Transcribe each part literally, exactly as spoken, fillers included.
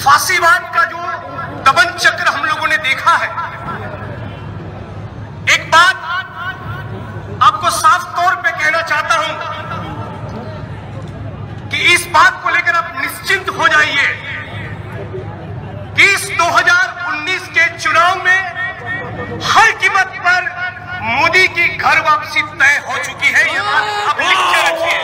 फांसीवाद का जो दबन चक्र हम लोगों ने देखा है, एक बात आपको साफ तौर पे कहना चाहता हूं कि इस बात को लेकर आप निश्चिंत हो जाइए कि इस दो हज़ार उन्नीस के चुनाव में हर कीमत पर मोदी की घर वापसी तय हो चुकी है। ये बात आप लिख के रखिए।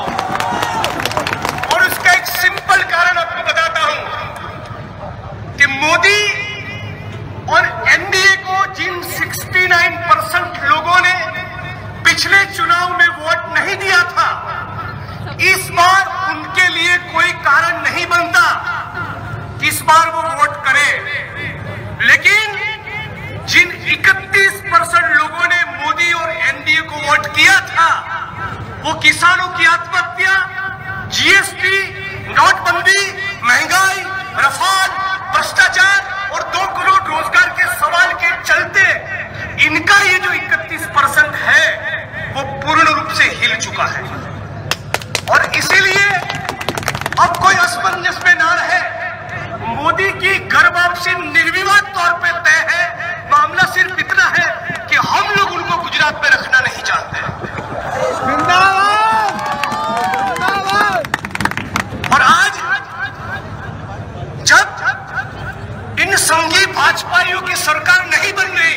और उसका एक सिंपल कारण आपको बताता हूं कि मोदी और एनडीए को जिन उनहत्तर परसेंट लोगों ने पिछले चुनाव में वोट नहीं दिया था, इस बार उनके लिए कोई कारण नहीं बनता कि इस बार वो वोट करे। लेकिन जिन इकतीस परसेंट लोगों ने मोदी और एनडीए को वोट किया था, वो किसानों की आत्महत्या, जीएसटी, नोटबंदी, महंगाई, रफाल, भ्रष्टाचार और दो करोड़ रोजगार के सवाल के चलते इनका ये जो इकतीस परसेंट है वो पूर्ण रूप से हिल चुका है। और इसीलिए अब कोई असमंजस में ना रहे, मोदी की घर वापसी निर्विवाद तौर पे तय है। मामला सिर्फ इतना है कि हम लोग उनको गुजरात में रखना नहीं चाहते। और आज जब इन संघी भाजपाइयों की सरकार नहीं बन रही,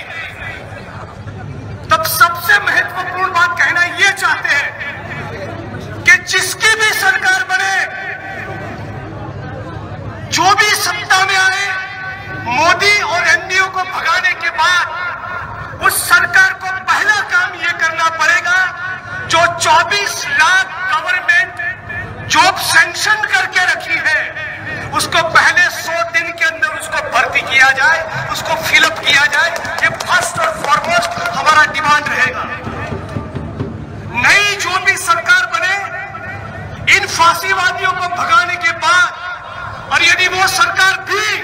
तब सबसे महत्वपूर्ण बात कहना यह चाहते हैं कि जिसकी भी सरकार बने, जो भी सत्ता में आए, मोदी और एनडीए को भगाने के बाद उस सरकार को पहला काम यह करना पड़ेगा, जो चौबीस लाख गवर्नमेंट जॉब सैंक्शन करके रखी है, उसको पहले सौ दिन के अंदर उसको भर्ती किया जाए, उसको फिलअप किया जाए। ये फर्स्ट और फॉरमोस्ट हमारा डिमांड रहेगा। नई जो भी सरकार बने, इन फांसीवादियों को भगाने के बाद, और यदि वो सरकार भी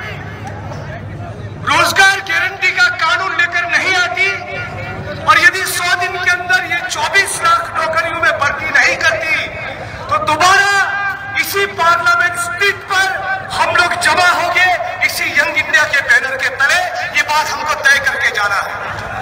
रोजगार गारंटी का कानून लेकर नहीं आती और यदि सौ दिन के अंदर ये चौबीस लाख नौकरियों में भर्ती नहीं करती, तो दोबारा इसी पार्लियामेंट स्ट्रीट पर हम लोग जमा होंगे, इसी यंग इंडिया के बैनर के तले। ये बात हमको तय करके जाना है।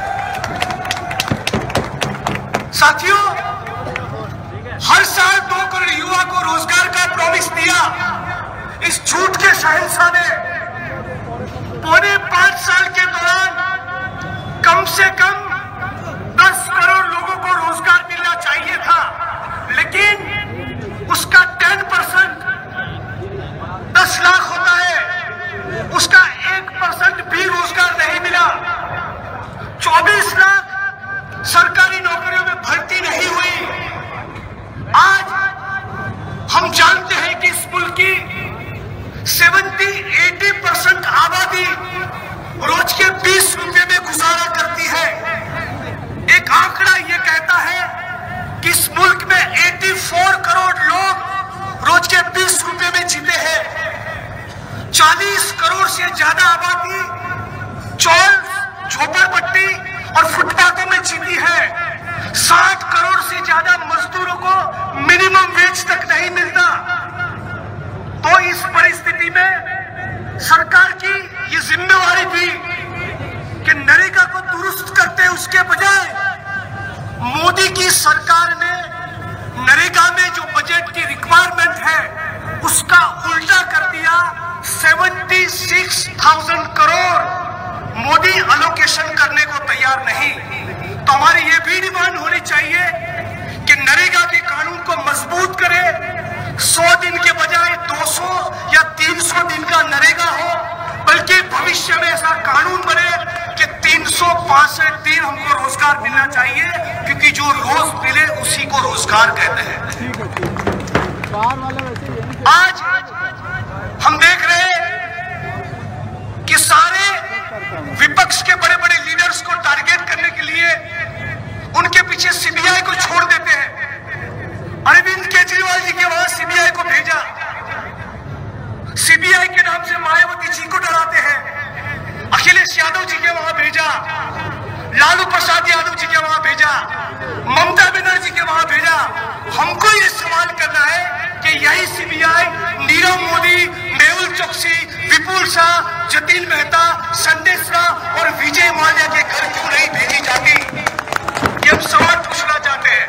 साथियों, हर साल दो करोड़ युवा को रोजगार का प्रॉमिस दिया इस झूठ के शहंशाह ने। पौने पांच साल के दौरान कम से कम दस करोड़ लोगों को रोजगार मिलना चाहिए था, लेकिन उसका टेन परसेंट दस लाख होता है, उसका एक परसेंट भी रोजगार नहीं मिला। चौबीस लाख सरकारी नौकरियों में भर्ती नहीं हुई। आज हम जानते हैं कि इस मुल्क की सत्तर अस्सी परसेंट आबादी रोज के बीस रुपए में गुजारा करती है। एक आंकड़ा यह कहता है कि इस मुल्क में चौरासी करोड़ लोग रोज के बीस रुपए में जीते हैं। चालीस करोड़ से ज्यादा आबादी चौल, झोपड़पट्टी और फुटपाथों में जीती है। साठ करोड़ से ज्यादा मजदूरों को मिनिमम वेज तक नहीं मिलता। तो इस परिस्थिति में सरकार की ये जिम्मेवारी थी कि नरेगा को दुरुस्त करते, उसके बजाय मोदी की सरकार ने नरेगा में जो बजट की रिक्वायरमेंट है उसका उल्टा कर दिया। छिहत्तर हज़ार करोड़ मोदी अलोकेशन करने को तैयार नहीं। तो हमारी ये भी डिमांड होनी चाहिए कि नरेगा के कानून को मजबूत करे, सौ दिन के बजाय दो सौ या तीन सौ दिन का नरेगा हो, बल्कि भविष्य में ऐसा कानून बने कि तीन सौ पैंसठ दिन हमको रोजगार मिलना चाहिए, क्योंकि जो रोज मिले उसी को रोजगार कहते हैं। आज हम देख रहे हैं कि सारे विपक्ष के बड़े बड़े लीडर्स को टारगेट करने के लिए उनके पीछे सीबीआई को छोड़ देते हैं। अरविंद केजरीवाल जी के वहां सीबीआई को भेजा, सीबीआई के नाम से मायावती जी को डराते हैं। अखिलेश यादव जी के वहां भेजा, लालू प्रसाद यादव जी के वहां भेजा, ममता बनर्जी के वहां भेजा। हमको ये सवाल करना है कि यही सीबीआई नीरव मोदी, मेहुल चोकसी, शाह, जतिन मेहता, संदेश राव और विजय माल्या के घर क्यों नहीं भेजी जाती? ये हम सवाल पूछना चाहते हैं।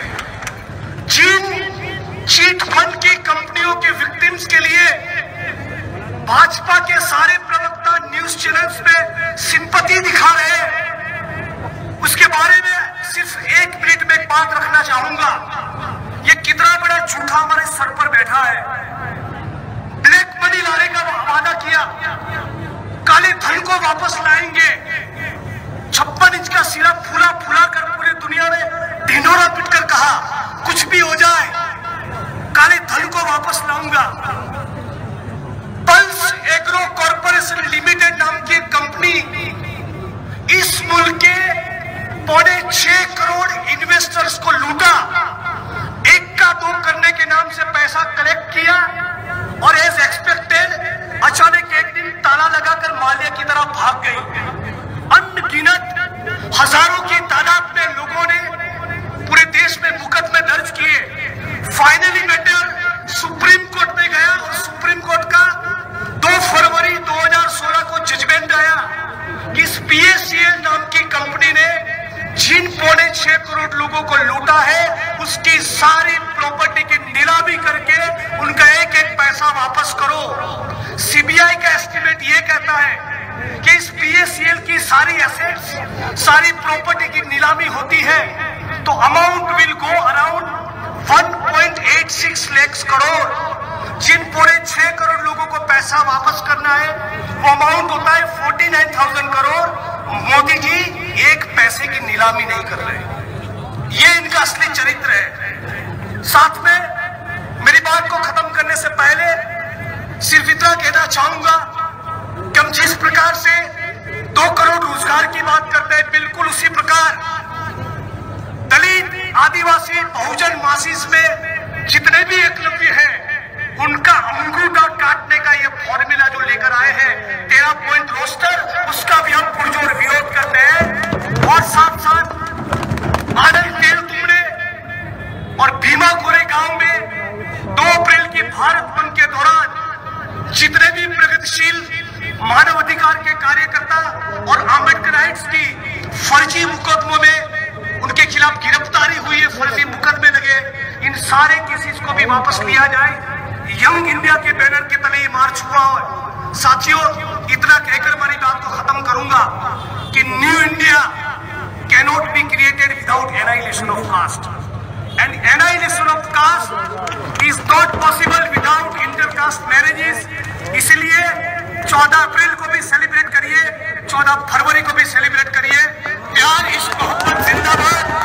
जिन चीट फंड की कंपनियों के विक्टिम्स के लिए भाजपा के सारे प्रवक्ता न्यूज चैनल्स में सिंपैथी दिखा रहे हैं, उसके बारे में सिर्फ एक मिनट में एक बात रखना चाहूंगा। ये कितना बड़ा झूठा हमारे सर पर बैठा है। ब्लैक मनी लाने का वादा किया, काले धन को वापस लाएंगे, छप्पन इंच का सिरा फूला फूला कर पूरी दुनिया में ढिंढोरा पिटकर कहा कुछ भी हो जाए काले धन को वापस लाऊंगा। पल्स एग्रो कॉर्पोरेशन लिमिटेड नाम की कंपनी इस मुल्क के पौने छह करोड़ इन्वेस्टर्स को लूटा, एक का दो करने के नाम से पैसा कलेक्ट किया और एज एक्सपेक्टेड अचानक एक दिन ताला लगाकर माल्या की तरफ भाग गई। अनगिनत हजारों की तादाद में लोगों ने पूरे देश में मुकदमे दर्ज किए। फाइनली मैटर सुप्रीम कोर्ट में गया और सुप्रीम कोर्ट का दो फरवरी दो हज़ार सोलह को जजमेंट आया कि इस पीएसीएल नाम की कंपनी ने जिन पौने छह करोड़ लोगों को लूटा है उसकी सारी प्रॉपर्टी की नीलामी करके उनका एक एक पैसा वापस करो। सीबीआई का एस्टिमेट ये कहता है कि इस पीएसीएल की सारी एसेट्स, सारी प्रॉपर्टी की नीलामी होती है तो amount will go around one point eight six lakh crore. जिन पूरे छह करोड़ लोगों को पैसा वापस करना है वो अमाउंट होता है forty nine thousand crore. Modi ji एक पैसे की नीलामी नहीं कर रहे, ये इनका असली चरित्र है। साथ में मेरी बात को खत्म करने से पहले सिर्फ इतना कहना चाहूंगा कि हम जिस प्रकार से दो करोड़ रोजगार की बात करते हैं, बिल्कुल उसी प्रकार दलित, आदिवासी, बहुजन मासिस में जितने भी एकलव्य हैं उनका अंगूठा काटने का ये फॉर्मूला जो लेकर आए हैं तेरह पॉइंट रोस्टर, उसका भी हम पुरजोर विरोध करते हैं। और साथ साथ आनंद तेल तुमने और भीमा गोरे गांव में दो अप्रैल की भारत बंद के दौरान जितने भी प्रगतिशील मानव अधिकार के कार्यकर्ता और अम्बेडकराइट्स की फर्जी मुकदमों में उनके खिलाफ गिरफ्तारी हुई है, फर्जी मुकदमे लगे, इन सारे केसेस को भी वापस लिया जाए। यंग इंडिया के बैनर के तले मार्च हुआ है। साथियों, इतना कहकर मेरी बात को खत्म करूंगा कि new India cannot be created without annihilation of caste and annihilation of caste is not possible without intercaste marriages. इसलिए चौदह अप्रैल को भी सेलिब्रेट करिए, चौदह फरवरी को भी सेलिब्रेट करिए। प्यार, इश्क, मोहब्बत जिंदाबाद।